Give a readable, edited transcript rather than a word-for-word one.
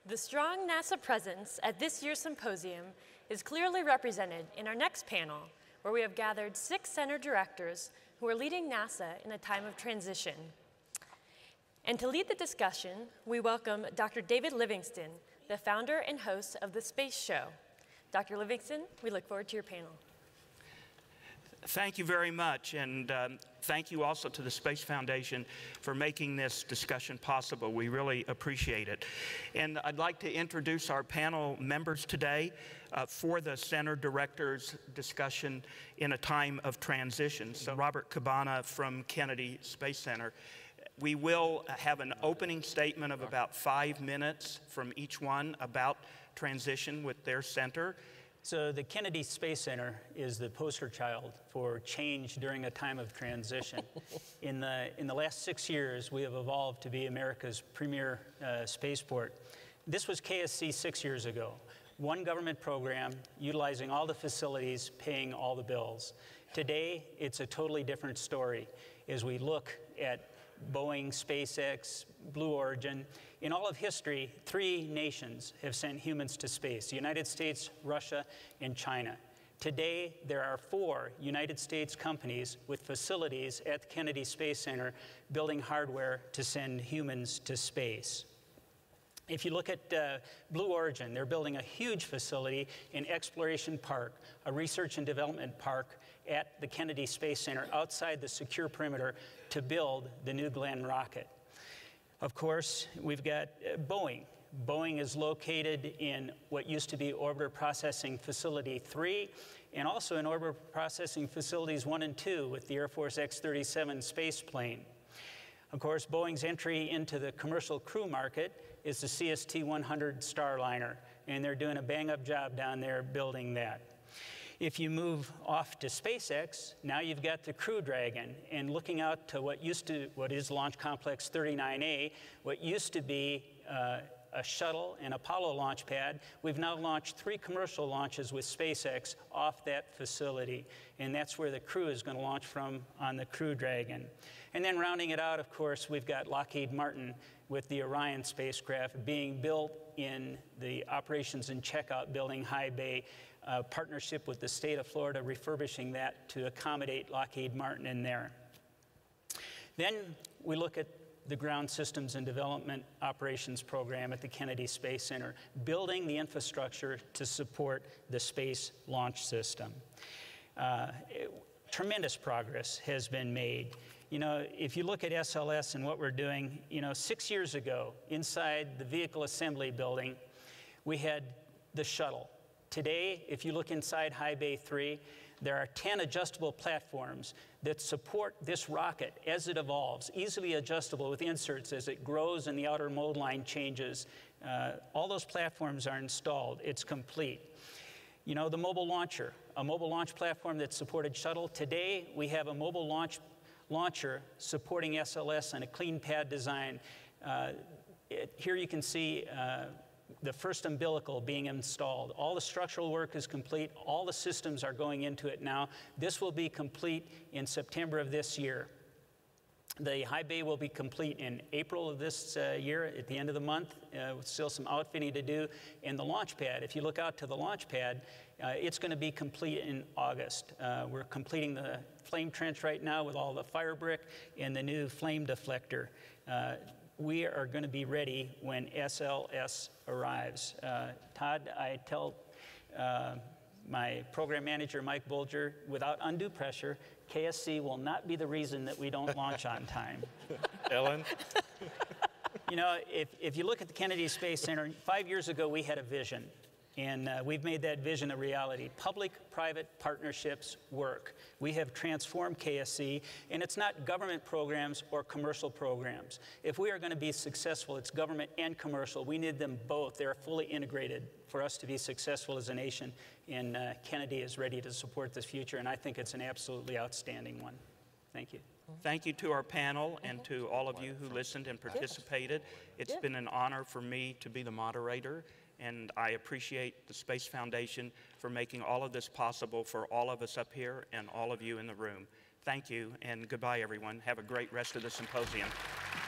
The strong NASA presence at this year's symposium is clearly represented in our next panel, where we have gathered 6 center directors who are leading NASA in a time of transition. And to lead the discussion, we welcome Dr. David Livingston, the founder and host of the Space Show. Dr. Livingston, we look forward to your panel. Thank you very much, and thank you also to the Space Foundation for making this discussion possible. We really appreciate it. And I'd like to introduce our panel members today for the Center Directors discussion in a time of transition. So Robert Cabana from Kennedy Space Center. We will have an opening statement of about 5 minutes from each one about transition with their center. So the Kennedy Space Center is the poster child for change during a time of transition. In the last 6 years, we have evolved to be America's premier spaceport. This was KSC 6 years ago. One government program, utilizing all the facilities, paying all the bills. Today, it's a totally different story as we look at Boeing, SpaceX, Blue Origin. In all of history, 3 nations have sent humans to space: the United States, Russia, and China. Today, there are 4 United States companies with facilities at the Kennedy Space Center building hardware to send humans to space. If you look at Blue Origin, they're building a huge facility in Exploration Park, a research and development park at the Kennedy Space Center outside the secure perimeter to build the New Glenn rocket. Of course, we've got Boeing. Boeing is located in what used to be Orbiter Processing Facility 3, and also in Orbiter Processing Facilities 1 and 2 with the Air Force X-37 space plane. Of course, Boeing's entry into the commercial crew market is the CST-100 Starliner, and they're doing a bang-up job down there building that. If you move off to SpaceX, now you've got the Crew Dragon, and looking out to what is Launch Complex 39A, what used to be a shuttle and Apollo launch pad, we've now launched 3 commercial launches with SpaceX off that facility, and that's where the crew is going to launch from on the Crew Dragon. And then rounding it out, of course, we've got Lockheed Martin with the Orion spacecraft being built in the Operations and Checkout Building, High Bay, partnership with the state of Florida, refurbishing that to accommodate Lockheed Martin in there. Then we look at the Ground Systems and Development Operations Program at the Kennedy Space Center, building the infrastructure to support the Space Launch System. Tremendous progress has been made. You know, if you look at SLS and what we're doing, 6 years ago, inside the Vehicle Assembly Building, we had the shuttle. Today, if you look inside High Bay 3, there are 10 adjustable platforms that support this rocket as it evolves, easily adjustable with inserts as it grows and the outer mold line changes. All those platforms are installed. It's complete. You know, the mobile launcher, a mobile launch platform that supported shuttle. Today, we have a mobile launcher supporting SLS and a clean pad design. Here you can see the first umbilical being installed. All the structural work is complete. All the systems are going into it now. This will be complete in September of this year. The high bay will be complete in April of this year, at the end of the month. Still some outfitting to do. And the launch pad, if you look out to the launch pad, it's going to be complete in August. We're completing the flame trench right now with all the fire brick and the new flame deflector. We are going to be ready when SLS arrives. Todd, I tell my program manager, Mike Bolger, without undue pressure, KSC will not be the reason that we don't launch on time. Ellen? You know, if you look at the Kennedy Space Center, 5 years ago we had a vision. And we've made that vision a reality. Public-private partnerships work. We have transformed KSC, and it's not government programs or commercial programs. If we are going to be successful, it's government and commercial. We need them both. They're fully integrated for us to be successful as a nation. And Kennedy is ready to support this future, and I think it's an absolutely outstanding one. Thank you. Thank you to our panel and to all of you who listened and participated. It's been an honor for me to be the moderator. And I appreciate the Space Foundation for making all of this possible for all of us up here and all of you in the room. Thank you, and goodbye, everyone. Have a great rest of the symposium.